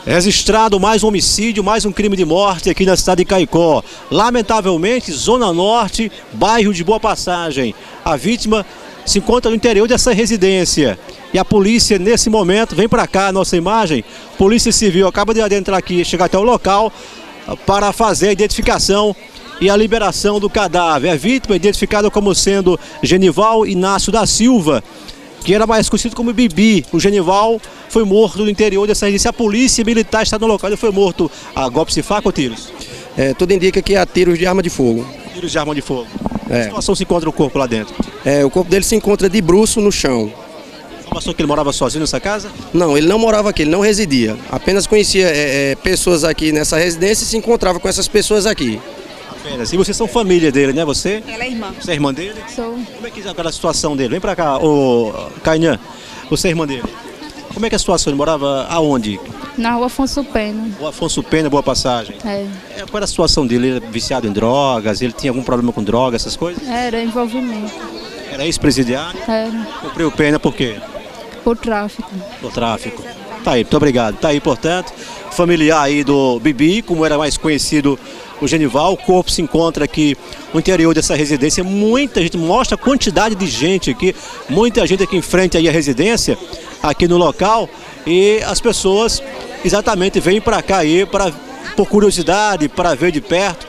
Registrado mais um homicídio, mais um crime de morte aqui na cidade de Caicó. Lamentavelmente, Zona Norte, bairro de Boa Passagem. A vítima se encontra no interior dessa residência. E a polícia, nesse momento, vem para cá, a nossa imagem. Polícia Civil acaba de adentrar aqui, chegar até o local para fazer a identificação e a liberação do cadáver. A vítima é identificada como sendo Genival Inácio da Silva, que era mais conhecido como Bibi. O Genival foi morto no interior dessa residência. A polícia militar está no local. Ele foi morto a golpes de faca ou tiros? Tudo indica que há tiros de arma de fogo. Tiros de arma de fogo. Que situação se encontra o corpo lá dentro? O corpo dele se encontra de bruço no chão. Informação que ele morava sozinho nessa casa? Não, ele não morava aqui, ele não residia. Apenas conhecia pessoas aqui nessa residência e se encontrava com essas pessoas aqui. Apenas. E vocês são família dele, né? Você? Ela é irmã. Você é irmã dele? Sou. Como é que é aquela situação dele? Vem pra cá, ô Cainhan. Você é irmã dele? Como é que é a situação? Ele morava aonde? Na rua Afonso Pena. O Afonso Pena, Boa Passagem. Qual era a situação dele? Ele era viciado em drogas? Ele tinha algum problema com drogas, essas coisas? Era envolvimento. Era ex-presidiário? Era. Cumpriu pena por quê? Por tráfico. Por tráfico. Tá aí, muito obrigado. Tá aí, portanto, familiar aí do Bibi, como era mais conhecido o Genival. O corpo se encontra aqui no interior dessa residência. Muita gente, mostra a quantidade de gente aqui, muita gente aqui em frente aí à residência, aqui no local, e as pessoas exatamente vêm para cá aí por curiosidade, para ver de perto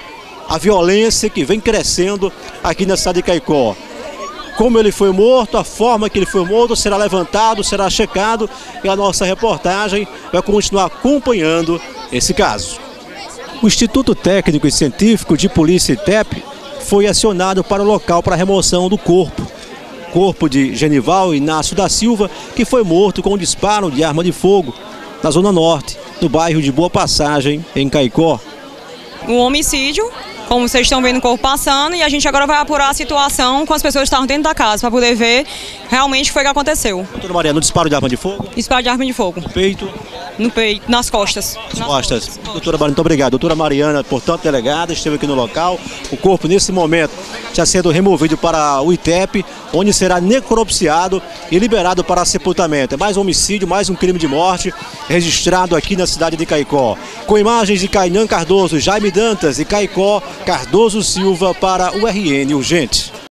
a violência que vem crescendo aqui na cidade de Caicó. Como ele foi morto, a forma que ele foi morto será levantado, será checado, e a nossa reportagem vai continuar acompanhando esse caso. O Instituto Técnico e Científico de Polícia ITEP foi acionado para o local para a remoção do corpo de Genival Inácio da Silva, que foi morto com um disparo de arma de fogo na Zona Norte, no bairro de Boa Passagem, em Caicó. Um homicídio, como vocês estão vendo o corpo passando, e a gente agora vai apurar a situação com as pessoas que estavam dentro da casa, para poder ver realmente o que foi que aconteceu. Doutora Mariana, no disparo de arma de fogo? Disparo de arma de fogo. No peito? No peito, nas costas. Nas costas. Doutora Mariana, muito obrigado. Doutora Mariana, portanto, delegada, esteve aqui no local. O corpo, nesse momento, está sendo removido para o ITEP, onde será necropsiado e liberado para sepultamento. É mais um homicídio, mais um crime de morte registrado aqui na cidade de Caicó. Com imagens de Cainhan Cardoso, Jaime Dantas e Caicó Cardoso Silva para o RN Urgente.